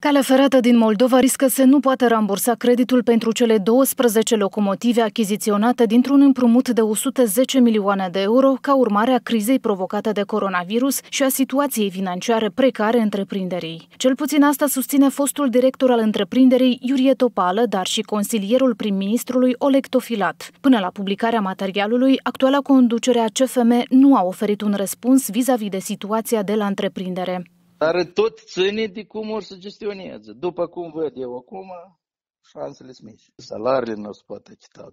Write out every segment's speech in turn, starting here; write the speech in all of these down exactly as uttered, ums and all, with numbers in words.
Calea ferată din Moldova riscă să nu poată rambursa creditul pentru cele douăsprezece locomotive achiziționate dintr-un împrumut de o sută zece milioane de euro ca urmare a crizei provocate de coronavirus și a situației financiare precare întreprinderii. Cel puțin asta susține fostul director al întreprinderii Iurie Topală, dar și consilierul prim-ministrului Oleg Tofilat. Până la publicarea materialului, actuala conducere a C F M nu a oferit un răspuns vis-a-vis de situația de la întreprindere. Dar tot ține de cum or să gestioneze. După cum văd eu acum, șansele sunt mici. Salariile nu se pot achita.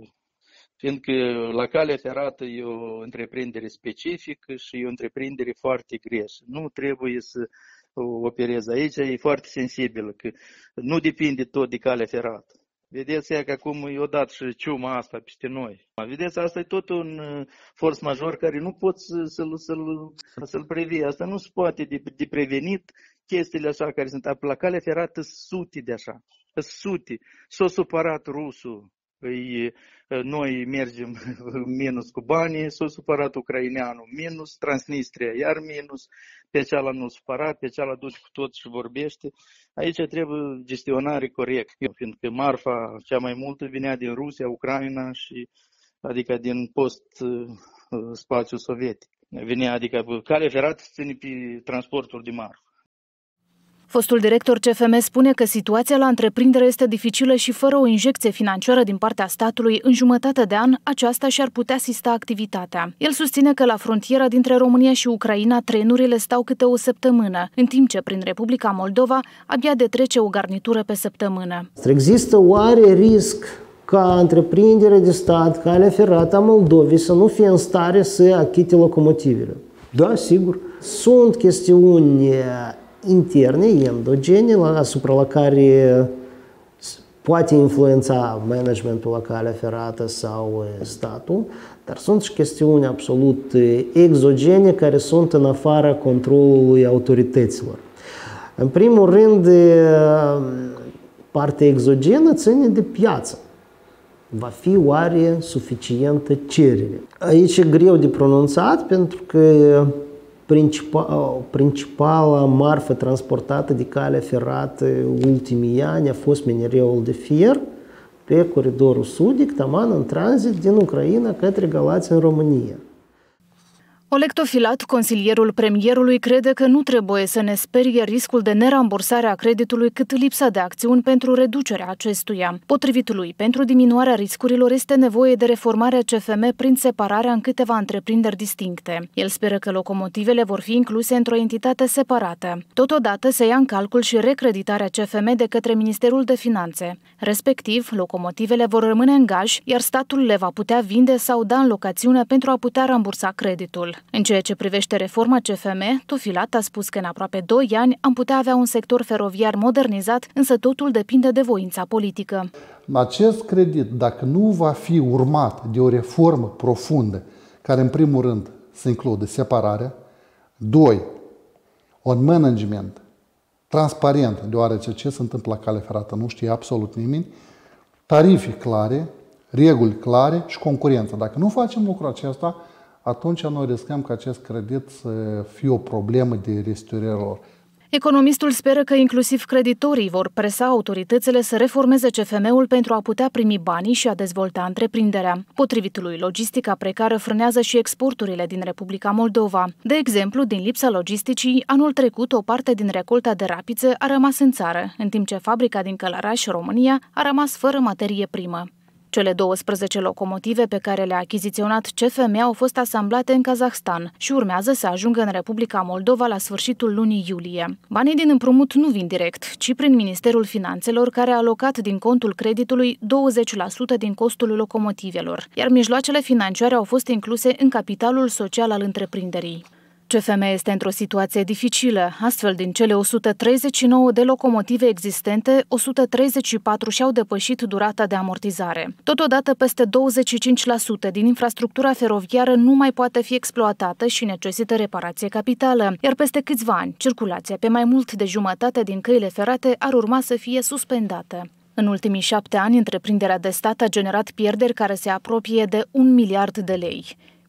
Fiindcă la calea ferată e o întreprindere specifică și e o întreprindere foarte greșă. Nu trebuie să opereze aici, e foarte sensibilă, că nu depinde tot de calea ferată. Vedeți ea că acum i-o dat și ciuma asta peste noi. Vedeți, asta e tot un force major care nu poți să-l, să-l, să-l previi. Asta nu se poate de, de prevenit chestiile așa care sunt. La calea ferată sute de așa, sute. S-a supărat rusul, îi, noi mergem minus cu banii, s-a supărat ucraineanul minus, Transnistria iar minus, pe ceala nu supărat, pe ceala duce cu tot și vorbește. Aici trebuie gestionare corectă, fiindcă marfa cea mai multă venea din Rusia, Ucraina și adică din post-spațiu sovietic. Venea, adică calea ferată ține pe transportul de marfă. Fostul director C F M spune că situația la întreprindere este dificilă și fără o injecție financiară din partea statului în jumătate de an, aceasta și-ar putea asista activitatea. El susține că la frontiera dintre România și Ucraina trenurile stau câte o săptămână, în timp ce prin Republica Moldova abia de trece o garnitură pe săptămână. Există oare risc ca întreprindere de stat, calea ferată a Moldovei, să nu fie în stare să achite locomotivele? Da, sigur. Sunt chestiuni interne, endogene, asupra la care poate influența managementul la calea ferată sau statul, dar sunt și chestiuni absolut exogene care sunt în afara controlului autorităților. În primul rând, partea exogenă ține de piață. Va fi oare suficientă cerere? Aici e greu de pronunțat pentru că Principal, principala marfă transportată de calea ferată ultimii ani a fost minereul de fier pe coridorul sudic, taman în tranzit din Ucraina către Galați în România. Oleg Tofilat, consilierul premierului, crede că nu trebuie să ne sperie riscul de nerambursare a creditului cât lipsa de acțiuni pentru reducerea acestuia. Potrivit lui, pentru diminuarea riscurilor este nevoie de reformarea C F M prin separarea în câteva întreprinderi distincte. El speră că locomotivele vor fi incluse într-o entitate separată. Totodată se ia în calcul și recreditarea C F M de către Ministerul de Finanțe. Respectiv, locomotivele vor rămâne în gaj, iar statul le va putea vinde sau da în locațiune pentru a putea rambursa creditul. În ceea ce privește reforma C F M, Tofilat a spus că în aproape doi ani am putea avea un sector feroviar modernizat, însă totul depinde de voința politică. Acest credit, dacă nu va fi urmat de o reformă profundă, care în primul rând să includă separarea, doi, un management transparent, deoarece ce se întâmplă la calea ferată nu știe absolut nimeni, tarife clare, reguli clare și concurență. Dacă nu facem lucrul acesta, atunci noi riscăm ca acest credit să fie o problemă de restituirea lor. Economistul speră că inclusiv creditorii vor presa autoritățile să reformeze C F M-ul pentru a putea primi banii și a dezvolta întreprinderea. Potrivit lui, logistica precară frânează și exporturile din Republica Moldova. De exemplu, din lipsa logisticii, anul trecut o parte din recolta de rapiță a rămas în țară, în timp ce fabrica din Călăraș, România, a rămas fără materie primă. Cele douăsprezece locomotive pe care le-a achiziționat C F M au fost asamblate în Kazahstan și urmează să ajungă în Republica Moldova la sfârșitul lunii iulie. Banii din împrumut nu vin direct, ci prin Ministerul Finanțelor, care a alocat din contul creditului douăzeci la sută din costul locomotivelor, iar mijloacele financiare au fost incluse în capitalul social al întreprinderii. C F M este într-o situație dificilă, astfel din cele o sută treizeci și nouă de locomotive existente, o sută treizeci și patru și-au depășit durata de amortizare. Totodată, peste douăzeci și cinci la sută din infrastructura feroviară nu mai poate fi exploatată și necesită reparație capitală, iar peste câțiva ani, circulația pe mai mult de jumătate din căile ferate ar urma să fie suspendată. În ultimii șapte ani, întreprinderea de stat a generat pierderi care se apropie de un miliard de lei.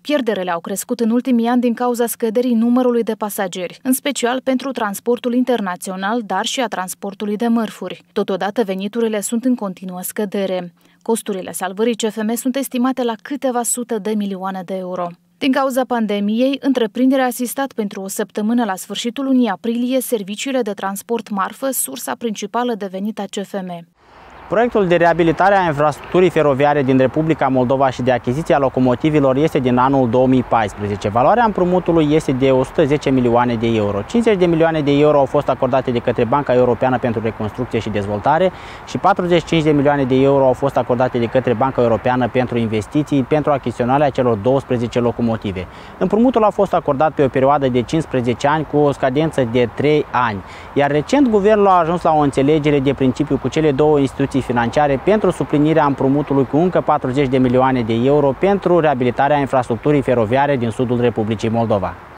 Pierderele au crescut în ultimii ani din cauza scăderii numărului de pasageri, în special pentru transportul internațional, dar și a transportului de mărfuri. Totodată, veniturile sunt în continuă scădere. Costurile salvării C F M sunt estimate la câteva sute de milioane de euro. Din cauza pandemiei, întreprinderea a asistat pentru o săptămână la sfârșitul lunii aprilie serviciile de transport marfă, sursa principală de venit a C F M. Proiectul de reabilitare a infrastructurii feroviare din Republica Moldova și de achiziția locomotivelor este din anul două mii paisprezece. Valoarea împrumutului este de o sută zece milioane de euro. cincizeci de milioane de euro au fost acordate de către Banca Europeană pentru Reconstrucție și Dezvoltare și patruzeci și cinci de milioane de euro au fost acordate de către Banca Europeană pentru Investiții pentru achiziționarea celor douăsprezece locomotive. Împrumutul a fost acordat pe o perioadă de cincisprezece ani cu o scadență de trei ani, iar recent guvernul a ajuns la o înțelegere de principiu cu cele două instituții financiare pentru suplinirea împrumutului cu încă patruzeci de milioane de euro pentru reabilitarea infrastructurii feroviare din sudul Republicii Moldova.